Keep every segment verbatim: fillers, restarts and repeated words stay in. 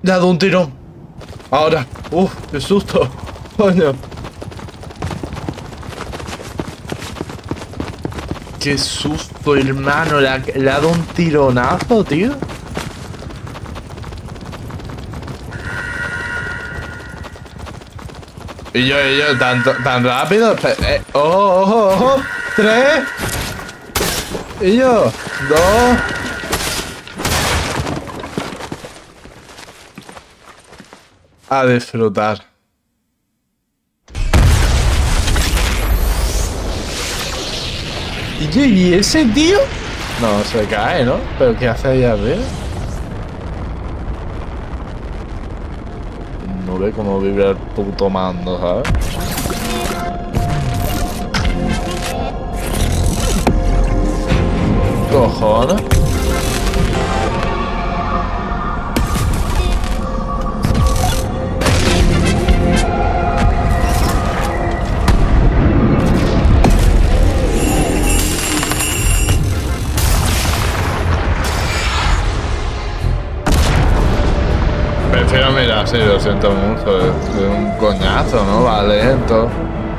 Le ha dado un tirón. Ahora. Uf, qué susto. Coño. Qué susto, hermano. Le ha, le ha dado un tironazo, tío. Y yo, y yo, tan, tan rápido. Eh, ojo, ojo, ojo. Tres. Y yo, dos. A disfrutar. ¿Y, ¿Y ese tío? No, se cae, ¿no? ¿Pero qué hace ahí arriba? No ve cómo vibra el puto mando, ¿sabes? Cojones. Prefiero mirar, sí, lo siento mucho, es, es un coñazo, ¿no? Va lento.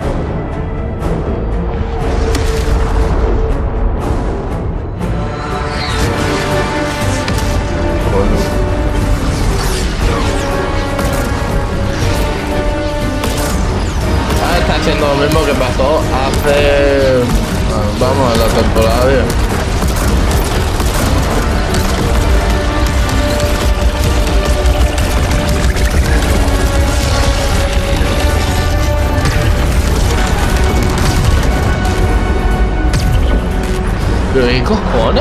Ah, está haciendo lo mismo que pasó hace... Vamos, en la temporada diez. ¿Pero qué cojones?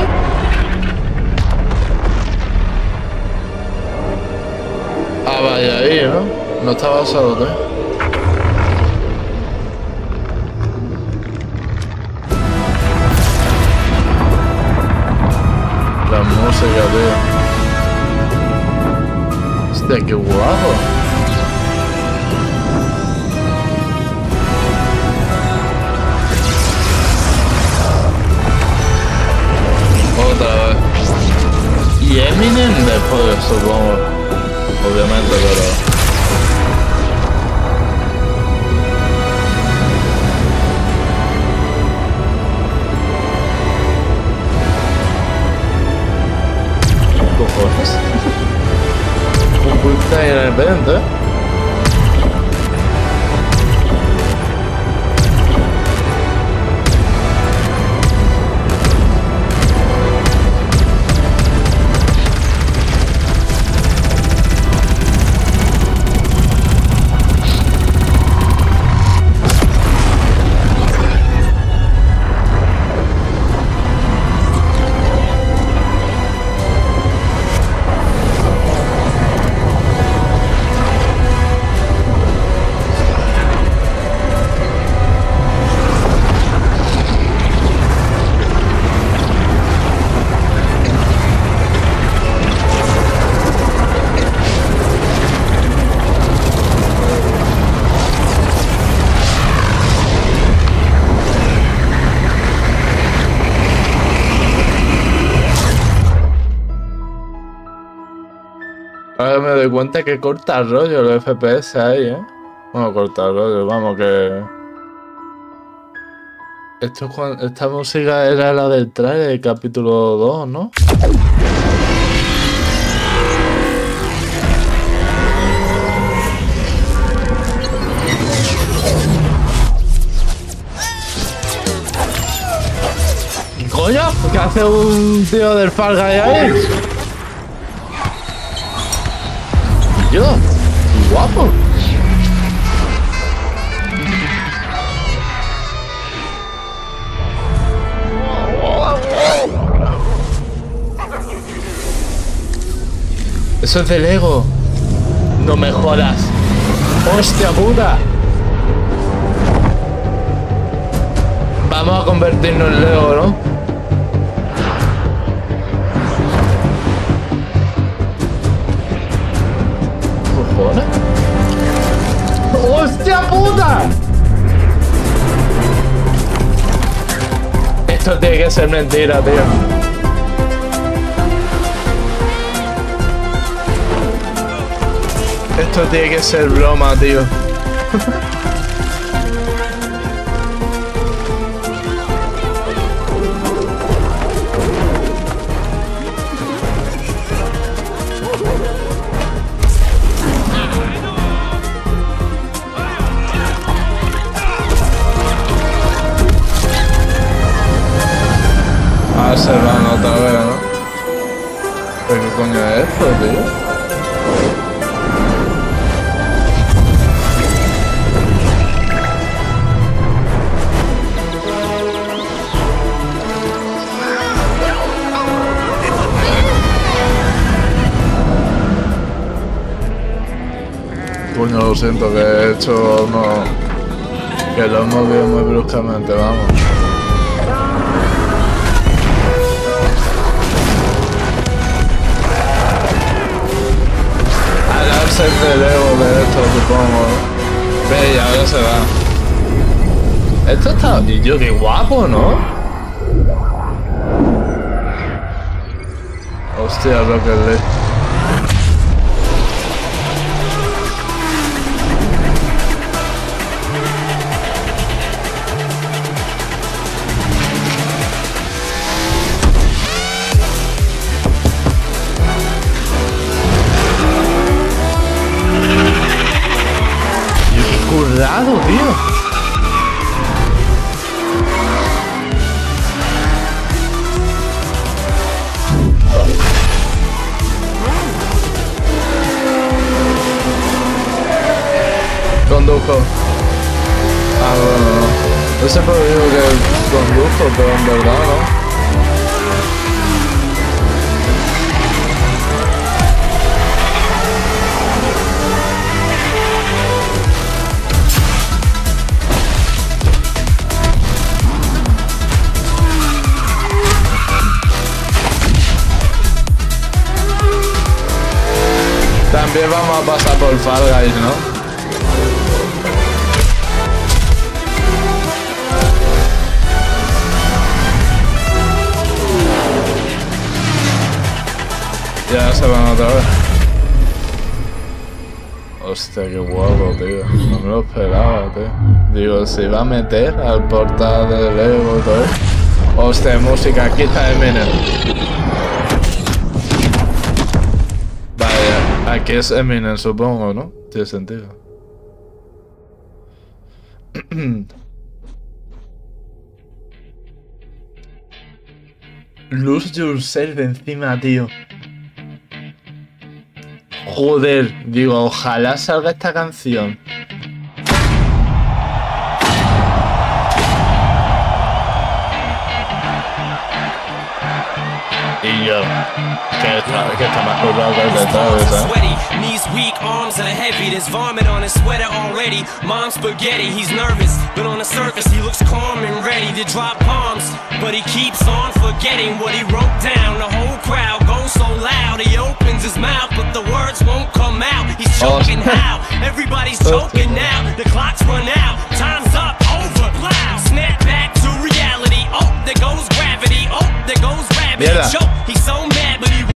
Ah, vaya ahí, ¿no? No estaba solo, ¿eh? La música, tío. Hostia, qué guapo. Otra vez. Y Eminem después, supongo. Obviamente, pero... ¿Cojones? Un quick time en el evento, ¿eh? Ahora me doy cuenta que corta el rollo los F P S ahí, ¿eh? Bueno, corta el rollo, vamos que... Esto es cuando... Esta música era la del trailer del capítulo dos, ¿no? ¿Qué coño? ¿Qué hace un tío del Fall Guy ahí? Yo, guapo. Eso es de Lego. No me jodas. Hostia puta. Vamos a convertirnos en Lego, ¿no? ¡Hostia puta! Esto tiene que ser mentira, tío. Esto tiene que ser broma, tío. Ah, se van otra vez, ¿no? ¿Pero qué coño es esto, tío? Coño, lo siento que he hecho uno... que lo hemos movido muy bruscamente, vamos. Alarse el ego de esto, supongo. Ve, y ahora se va. Esto está... y yo, qué guapo, ¿no? Hostia, lo que le... currado, tío. Conduzco. Ah, bueno, no. No sé por qué digo que conduzco, pero en verdad, ¿no? También vamos a pasar por Fall Guys, ¿no? Ya se van otra vez. Hostia, qué guapo, tío. No me lo esperaba, tío. Digo, se va a meter al portal del Evo y todo eso. Hostia, música, aquí está Eminem. Vaya, aquí es Eminem, supongo, ¿no? Tiene sentido. Lose Yourself encima, tío. Joder, digo, ojalá salga esta canción. Y yo, que está, que está más colgado que el detrás, ¿sabes? Knees weak, arms are heavy. There's vomit on his sweater already. Mom's spaghetti, he's nervous, but on the surface he looks calm and ready to drop bombs. But he keeps on forgetting what he wrote down. The whole crowd goes so loud. He opens his mouth, but the words won't come out. He's choking how? Everybody's choking now. The clock's run out. Time's up. Over. Loud. Snap back to reality. Oh, there goes gravity. Oh, there goes gravity. Choke. He's so mad, but he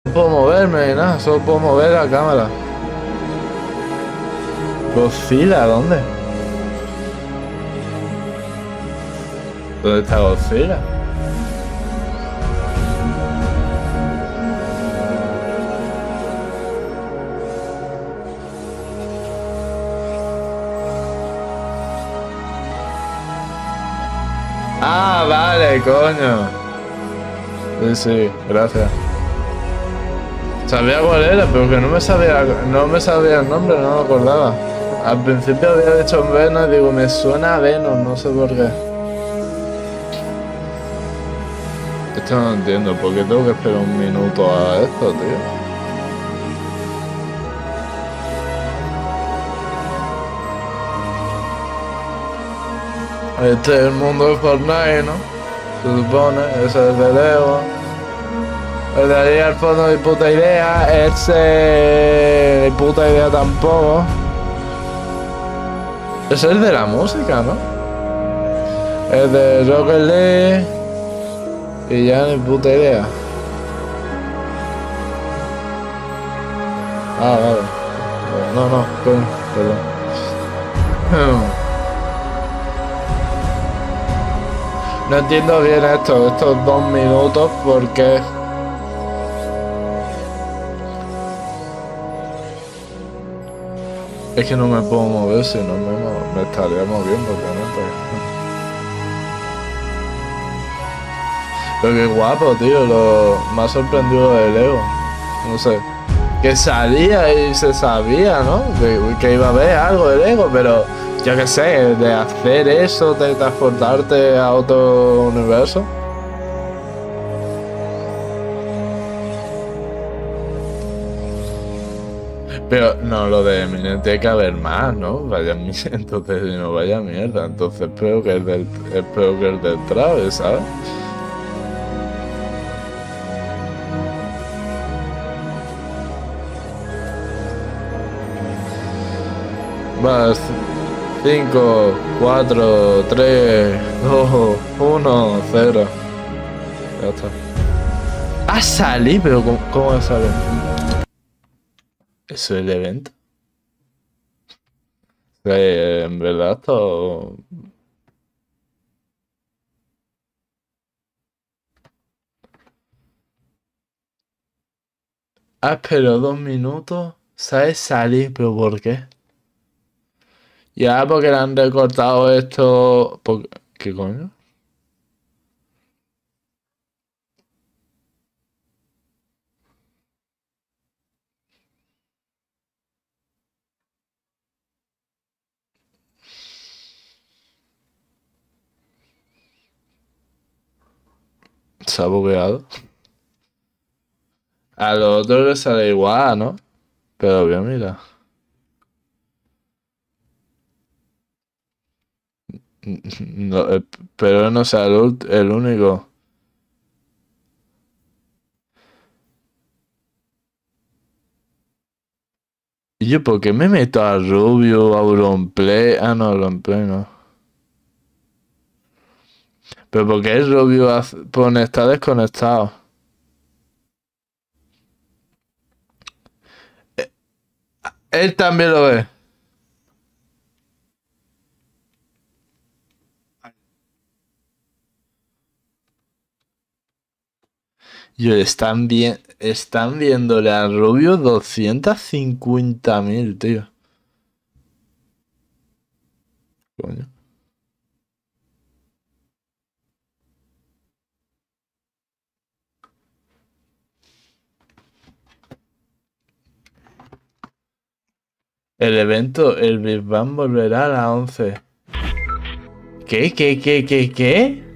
No puedo moverme ni nada, solo puedo mover la cámara. Godzilla, ¿dónde? ¿Dónde está Godzilla? Ah, vale, coño. Sí, sí, gracias. Sabía cuál era, pero que no me sabía, no me sabía el nombre, no me acordaba. Al principio había dicho Venom y digo, me suena a Venom, no sé por qué. Esto no entiendo, ¿por qué tengo que esperar un minuto a esto, tío? Este es el mundo de Fortnite, ¿no? Se supone, ese es de Lego. El de ahí al fondo ni puta idea, ese ni puta idea tampoco. Ese es de la música, ¿no? El de Rocket League. Y ya ni puta idea. Ah, vale. No, no, coño, perdón. No entiendo bien esto, estos dos minutos, porque... Es que no me puedo mover, si no me, me estaría moviendo, obviamente. Pero qué guapo, tío, lo me ha sorprendido del Lego. No sé. Que salía y se sabía, ¿no? Que, que iba a haber algo de Lego, pero yo qué sé, de hacer eso, de transportarte a otro universo. Pero no, lo de Eminem tiene que haber más, ¿no? Vaya mierda, entonces si no vaya mierda, entonces espero que es del, espero que es del Travis, ¿sabes? Vas cinco, cuatro, tres, dos, uno, cero. Ya está. ¡Ah, salí! Pero ¿cómo, cómo sale? ¿Eso es el evento? Sí, en verdad todo... Ah, pero dos minutos. ¿Sabes salir? ¿Pero por qué? Ya, porque le han recortado esto... ¿Por... ¿Qué coño? Se ha bugueado. A lo otro le sale igual, ¿no? Pero bien, mira. No, eh, pero no sea el, ult- el único. ¿Y yo por qué me meto a Rubio, a Auronplay? Ah, no, Auronplay no. Pero porque el Rubio hace- pone está desconectado. Eh, Él también lo ve. Yo están bien, están viéndole a Rubio doscientos cincuenta mil, tío. Coño. El evento, el Big Bang volverá a las once. ¿Qué, qué, qué, qué, qué?